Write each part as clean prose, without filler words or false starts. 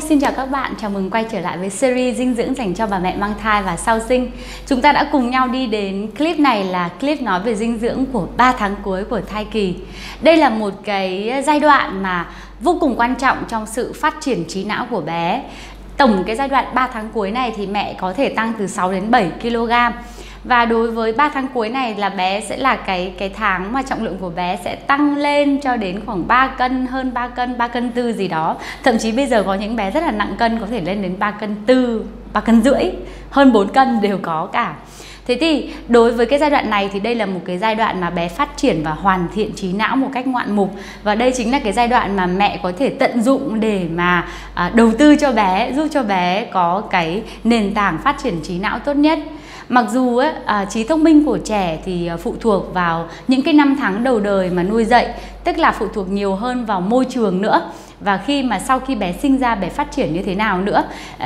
xin chào các bạn, chào mừng quay trở lại với series dinh dưỡng dành cho bà mẹ mang thai và sau sinh. Chúng ta đã cùng nhau đi đến clip này là clip nói về dinh dưỡng của 3 tháng cuối của thai kỳ. Đây là một cái giai đoạn mà vô cùng quan trọng trong sự phát triển trí não của bé. Tổng cái giai đoạn 3 tháng cuối này thì mẹ có thể tăng từ 6 đến 7 kg. Và đối với 3 tháng cuối này là bé sẽ là cái tháng mà trọng lượng của bé sẽ tăng lên cho đến khoảng 3 cân, hơn 3 cân, 3 cân 4 gì đó. Thậm chí bây giờ có những bé rất là nặng cân có thể lên đến 3 cân 4, 3 cân rưỡi, hơn 4 cân đều có cả. Thế thì đối với cái giai đoạn này thì đây là một cái giai đoạn mà bé phát triển và hoàn thiện trí não một cách ngoạn mục. Và đây chính là cái giai đoạn mà mẹ có thể tận dụng để mà đầu tư cho bé, giúp cho bé có cái nền tảng phát triển trí não tốt nhất. Mặc dù trí thông minh của trẻ thì phụ thuộc vào những cái năm tháng đầu đời mà nuôi dạy, tức là phụ thuộc nhiều hơn vào môi trường nữa. Và khi mà sau khi bé sinh ra bé phát triển như thế nào nữa.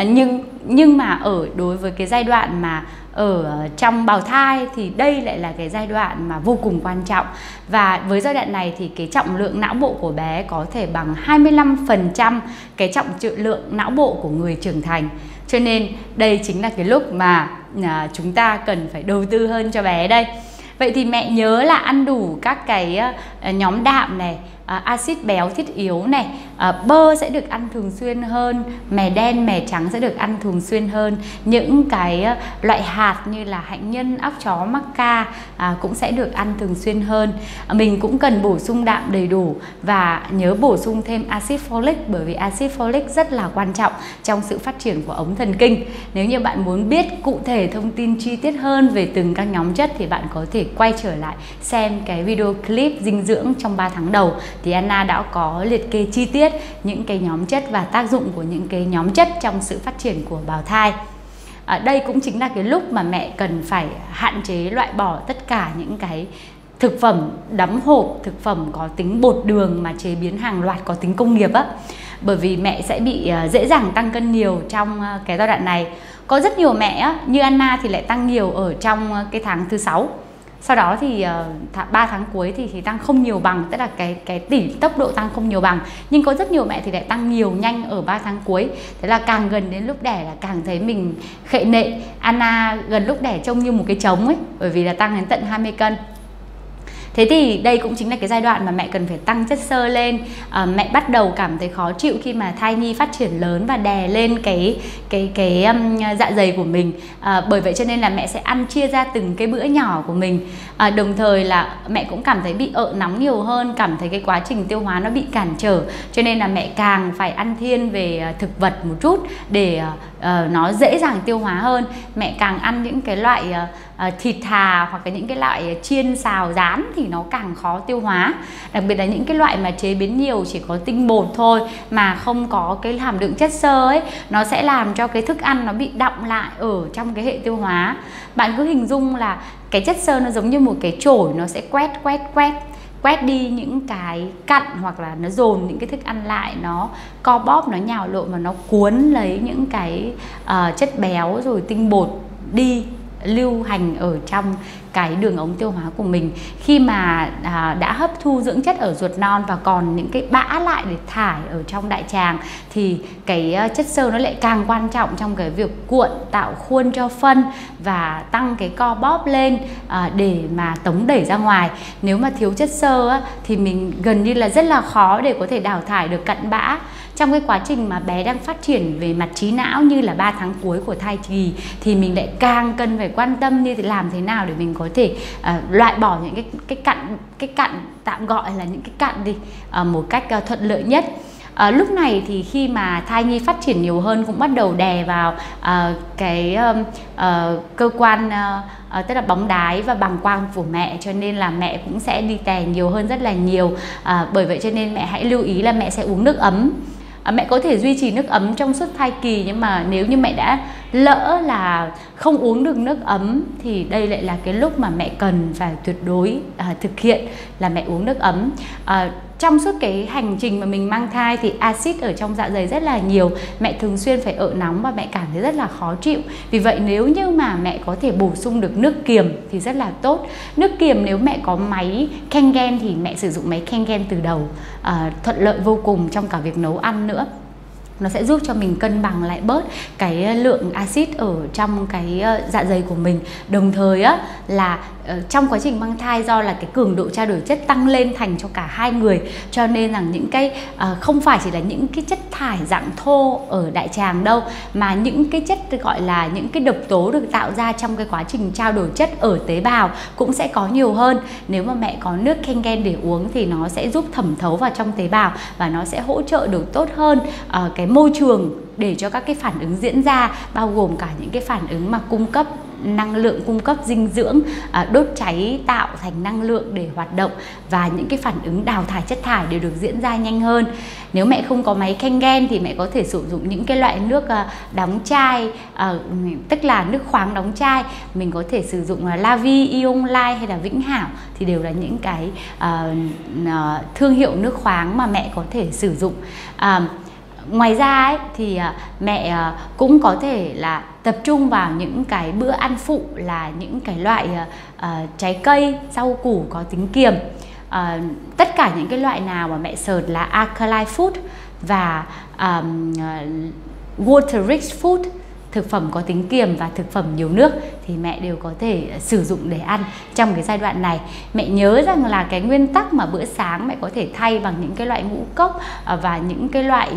Nhưng mà đối với cái giai đoạn mà ở trong bào thai thì đây lại là cái giai đoạn mà vô cùng quan trọng. Và với giai đoạn này thì cái trọng lượng não bộ của bé có thể bằng 25% cái trọng lượng não bộ của người trưởng thành. Cho nên đây chính là cái lúc mà chúng ta cần phải đầu tư hơn cho bé đây. Vậy thì mẹ nhớ là ăn đủ các cái nhóm đạm này, axit béo thiết yếu này, bơ sẽ được ăn thường xuyên hơn, mè đen, mè trắng sẽ được ăn thường xuyên hơn. Những cái loại hạt như là hạnh nhân, óc chó, mắc ca cũng sẽ được ăn thường xuyên hơn. Mình cũng cần bổ sung đạm đầy đủ và nhớ bổ sung thêm axit folic, bởi vì axit folic rất là quan trọng trong sự phát triển của ống thần kinh. Nếu như bạn muốn biết cụ thể thông tin chi tiết hơn về từng các nhóm chất thì bạn có thể quay trở lại xem cái video clip dinh dưỡng trong 3 tháng đầu. Thì Anna đã có liệt kê chi tiết những cái nhóm chất và tác dụng của những cái nhóm chất trong sự phát triển của bào thai. Đây cũng chính là cái lúc mà mẹ cần phải hạn chế loại bỏ tất cả những cái thực phẩm đóng hộp, thực phẩm có tính bột đường mà chế biến hàng loạt có tính công nghiệp á. Bởi vì mẹ sẽ bị dễ dàng tăng cân nhiều trong cái giai đoạn này. Có rất nhiều mẹ á, như Anna thì lại tăng nhiều ở trong cái tháng thứ 6. Sau đó thì 3 tháng cuối thì tăng không nhiều bằng, tức là cái tốc độ tăng không nhiều bằng. Nhưng có rất nhiều mẹ thì lại tăng nhiều nhanh ở 3 tháng cuối. Thế là càng gần đến lúc đẻ là càng thấy mình khệ nệ. Anna gần lúc đẻ trông như một cái trống ấy, bởi vì là tăng đến tận 20 cân. Thế thì đây cũng chính là cái giai đoạn mà mẹ cần phải tăng chất xơ lên. Mẹ bắt đầu cảm thấy khó chịu khi mà thai nhi phát triển lớn và đè lên cái dạ dày của mình. Bởi vậy cho nên là mẹ sẽ ăn chia ra từng cái bữa nhỏ của mình. Đồng thời là mẹ cũng cảm thấy bị ợ nóng nhiều hơn, cảm thấy cái quá trình tiêu hóa nó bị cản trở. Cho nên là mẹ càng phải ăn thiên về thực vật một chút để nó dễ dàng tiêu hóa hơn. Mẹ càng ăn những cái loại thịt thà hoặc là những cái loại chiên xào rán thì nó càng khó tiêu hóa. Đặc biệt là những cái loại mà chế biến nhiều chỉ có tinh bột thôi mà không có cái hàm lượng chất xơ ấy, nó sẽ làm cho cái thức ăn nó bị đọng lại ở trong cái hệ tiêu hóa. Bạn cứ hình dung là cái chất xơ nó giống như một cái chổi, nó sẽ quét đi những cái cặn hoặc là nó dồn những cái thức ăn lại, nó co bóp, nó nhào lộn và nó cuốn lấy những cái chất béo rồi tinh bột đi lưu hành ở trong cái đường ống tiêu hóa của mình. Khi mà đã hấp thu dưỡng chất ở ruột non và còn những cái bã lại để thải ở trong đại tràng thì cái chất xơ nó lại càng quan trọng trong cái việc cuộn, tạo khuôn cho phân và tăng cái co bóp lên để mà tống đẩy ra ngoài. Nếu mà thiếu chất xơ thì mình gần như là rất là khó để có thể đào thải được cặn bã. Trong cái quá trình mà bé đang phát triển về mặt trí não như là 3 tháng cuối của thai kỳ thì mình lại càng cần phải quan tâm như thế, làm thế nào để mình có thể loại bỏ những cái cặn tạm gọi là những cái cặn đi một cách thuận lợi nhất. Lúc này thì khi mà thai nhi phát triển nhiều hơn cũng bắt đầu đè vào cơ quan tức là bóng đái và bàng quang của mẹ, cho nên là mẹ cũng sẽ đi tè nhiều hơn rất là nhiều. Bởi vậy cho nên mẹ hãy lưu ý là mẹ sẽ uống nước ấm. Mẹ có thể duy trì nước ấm trong suốt thai kỳ, nhưng mà nếu như mẹ đã lỡ là không uống được nước ấm thì đây lại là cái lúc mà mẹ cần phải tuyệt đối thực hiện là mẹ uống nước ấm. Trong suốt cái hành trình mà mình mang thai thì axit ở trong dạ dày rất là nhiều, mẹ thường xuyên phải ợ nóng và mẹ cảm thấy rất là khó chịu. Vì vậy nếu như mà mẹ có thể bổ sung được nước kiềm thì rất là tốt. Nước kiềm nếu mẹ có máy Kangen thì mẹ sử dụng máy Kangen từ đầu, thuận lợi vô cùng trong cả việc nấu ăn nữa. nó sẽ giúp cho mình cân bằng lại bớt cái lượng axit ở trong cái dạ dày của mình. Đồng thời á là trong quá trình mang thai, do là cái cường độ trao đổi chất tăng lên thành cho cả hai người, cho nên rằng những cái không phải chỉ là những cái chất thải dạng thô ở đại tràng đâu, mà những cái chất gọi là những cái độc tố được tạo ra trong cái quá trình trao đổi chất ở tế bào cũng sẽ có nhiều hơn. Nếu mà mẹ có nước Kangen để uống thì nó sẽ giúp thẩm thấu vào trong tế bào và nó sẽ hỗ trợ được tốt hơn cái môi trường để cho các cái phản ứng diễn ra, bao gồm cả những cái phản ứng mà cung cấp năng lượng, cung cấp dinh dưỡng, đốt cháy tạo thành năng lượng để hoạt động, và những cái phản ứng đào thải chất thải đều được diễn ra nhanh hơn. Nếu mẹ không có máy Kangen thì mẹ có thể sử dụng những cái loại nước đóng chai, tức là nước khoáng đóng chai. Mình có thể sử dụng La Vie, Ion Light hay là Vĩnh Hảo, thì đều là những cái thương hiệu nước khoáng mà mẹ có thể sử dụng. Ngoài ra ấy, thì mẹ cũng có thể là tập trung vào những cái bữa ăn phụ là những cái loại trái cây, rau củ có tính kiềm. Tất cả những cái loại nào mà mẹ search là alkaline food và water rich food, thực phẩm có tính kiềm và thực phẩm nhiều nước, thì mẹ đều có thể sử dụng để ăn trong cái giai đoạn này. Mẹ nhớ rằng là cái nguyên tắc mà bữa sáng mẹ có thể thay bằng những cái loại ngũ cốc và những cái loại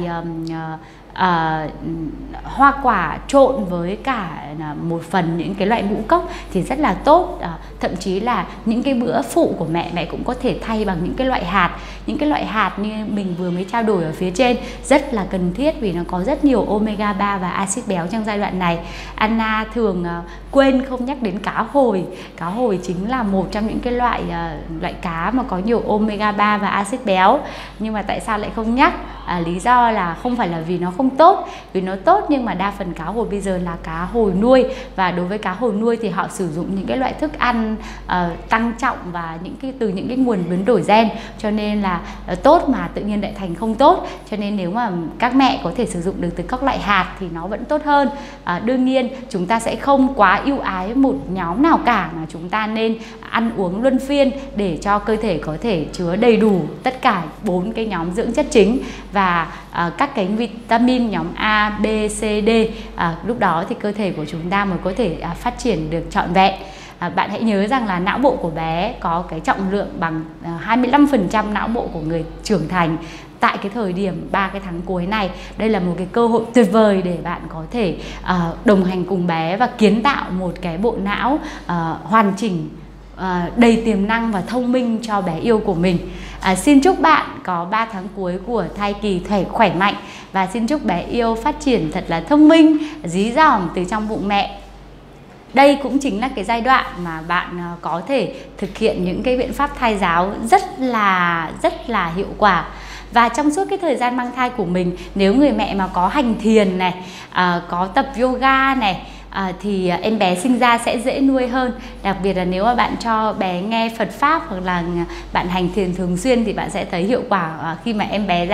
hoa quả trộn với cả một phần những cái loại ngũ cốc thì rất là tốt. Thậm chí là những cái bữa phụ của mẹ cũng có thể thay bằng những cái loại hạt. Những cái loại hạt như mình vừa mới trao đổi ở phía trên rất là cần thiết vì nó có rất nhiều omega 3 và axit béo trong giai đoạn này. Anna thường quên không nhắc đến cá hồi. Cá hồi chính là một trong những cái loại cá mà có nhiều omega 3 và axit béo. Nhưng mà tại sao lại không nhắc? Lý do là không phải là vì nó không tốt, vì nó tốt, nhưng mà đa phần cá hồi bây giờ là cá hồi nuôi, và đối với cá hồi nuôi thì họ sử dụng những cái loại thức ăn tăng trọng và từ những cái nguồn biến đổi gen, cho nên là tốt mà tự nhiên lại thành không tốt. Cho nên nếu mà các mẹ có thể sử dụng được từ các loại hạt thì nó vẫn tốt hơn. Đương nhiên chúng ta sẽ không quá ưu ái một nhóm nào cả, mà chúng ta nên ăn uống luân phiên để cho cơ thể có thể chứa đầy đủ tất cả 4 cái nhóm dưỡng chất chính và các cái vitamin nhóm A, B, C, D. Lúc đó thì cơ thể của chúng ta mới có thể phát triển được trọn vẹn. Bạn hãy nhớ rằng là não bộ của bé có cái trọng lượng bằng 25% não bộ của người trưởng thành tại cái thời điểm 3 cái tháng cuối này. Đây là một cái cơ hội tuyệt vời để bạn có thể đồng hành cùng bé và kiến tạo một cái bộ não hoàn chỉnh, đầy tiềm năng và thông minh cho bé yêu của mình. Xin chúc bạn có 3 tháng cuối của thai kỳ khỏe mạnh, và xin chúc bé yêu phát triển thật là thông minh, dí dỏm từ trong bụng mẹ. Đây cũng chính là cái giai đoạn mà bạn có thể thực hiện những cái biện pháp thai giáo rất là hiệu quả. Và trong suốt cái thời gian mang thai của mình, nếu người mẹ mà có hành thiền này, có tập yoga này, thì em bé sinh ra sẽ dễ nuôi hơn. Đặc biệt là nếu mà bạn cho bé nghe Phật Pháp hoặc là bạn hành thiền thường xuyên thì bạn sẽ thấy hiệu quả khi mà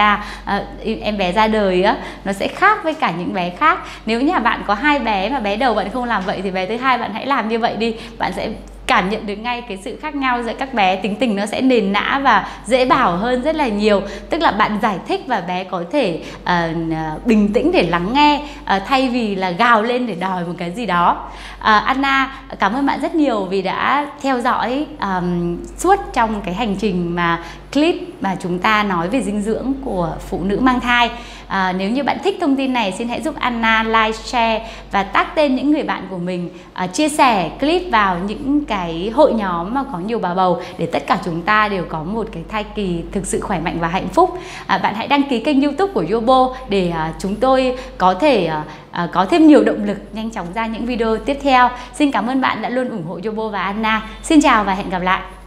em bé ra đời á, nó sẽ khác với cả những bé khác. Nếu nhà bạn có 2 bé mà bé đầu bạn không làm vậy thì bé thứ hai bạn hãy làm như vậy đi. Bạn sẽ cảm nhận được ngay cái sự khác nhau giữa các bé, tính tình nó sẽ nền nã và dễ bảo hơn rất là nhiều. Tức là bạn giải thích và bé có thể bình tĩnh để lắng nghe, thay vì là gào lên để đòi một cái gì đó. Anna cảm ơn bạn rất nhiều vì đã theo dõi suốt trong cái hành trình mà clip mà chúng ta nói về dinh dưỡng của phụ nữ mang thai. Nếu như bạn thích thông tin này, xin hãy giúp Anna like, share và tag tên những người bạn của mình, chia sẻ clip vào những cái hội nhóm mà có nhiều bà bầu, để tất cả chúng ta đều có một cái thai kỳ thực sự khỏe mạnh và hạnh phúc. Bạn hãy đăng ký kênh YouTube của Yobo để chúng tôi có thể có thêm nhiều động lực nhanh chóng ra những video tiếp theo. Xin cảm ơn bạn đã luôn ủng hộ Yobo và Anna. Xin chào và hẹn gặp lại.